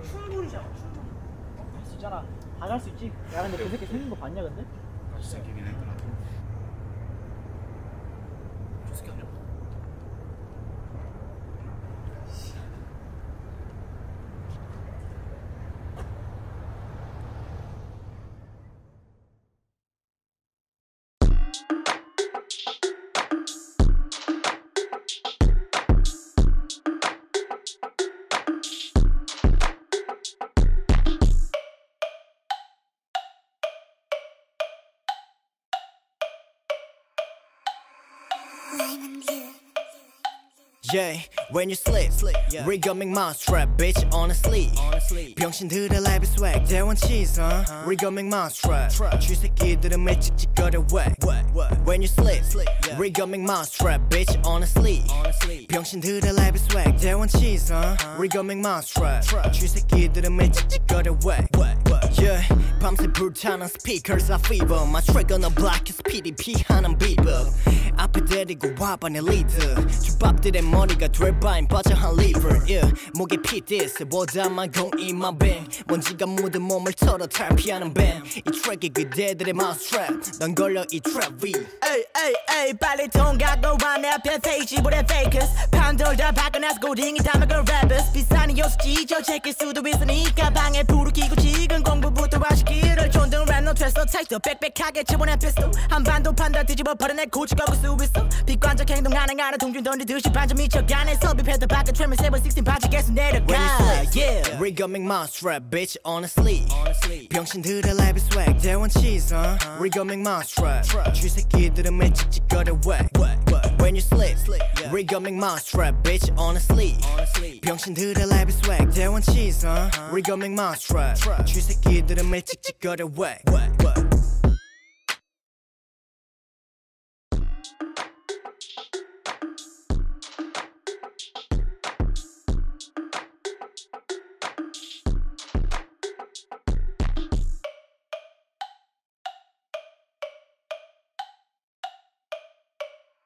충분이잖아. 할 수 있잖아. 안 할 수 있지. 야 근데 그 새끼 생긴 거 봤냐 근데? 같이 생기긴 했더라. 저 새끼 아니야? Yeah, when you sleep, Regoming MOUSETRAP, bitch, honestly 병신들의 live swag, 대원 cheese, Regoming MOUSETRAP 쥐새끼들은 매일 찍찍거려 whack. When you sleep, Regoming MOUSETRAP, bitch, honestly 병신들의 live swag, 대원 cheese, Regoming MOUSETRAP 쥐새끼들은 매일 찍찍거려 whack. Yeah, 밤새 불타는 speakers, I fever My track on the block is PDP 하는 비버 앞에 데리고 와봐 내 리드 주밥들의 머리가 될 바엔 빠져 한 리ver yeah. 목에 피디스 보다만 공이 my bang 먼지가 묻은 몸을 털어 탈피하는 뱀 이 트랙이 그대들의 MOUSETRAP 넌 걸려 이 트랩 위 에이 에이 에이 빨리 통과고 와 내 앞에 페이지보다 fakers 판돌다 바꿔놔서 고딩이 다 먹은 rappers 비싼 이 요수지 저 체킬 수도 있으니까 방에 불을 켜고 지금 공부부터 하시기를 존등 랩 no 트레스 택도 빽빽하게 집어낸 피스톨 한반도 판다 뒤집어 버려내 고치고 수 있어 비관적 행동하는 아래 동준 던지듯이 반전 미쳐가네 섭입해도 밖에 트레밀 세번 16 바지 계속 내려가 yeah. Regoming MOUSETRAP bitch honestly 병신들의 live swag 대원 cheese Regoming MOUSETRAP 쥐새끼들은 매일 찍찍거려 whack. When you sleep Regoming MOUSETRAP bitch honestly 병신들의 live swag 대원 cheese Regoming MOUSETRAP 쥐새끼들은 매일 찍찍거려 whack.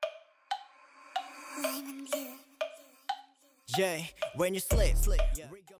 Yeah, when you sleep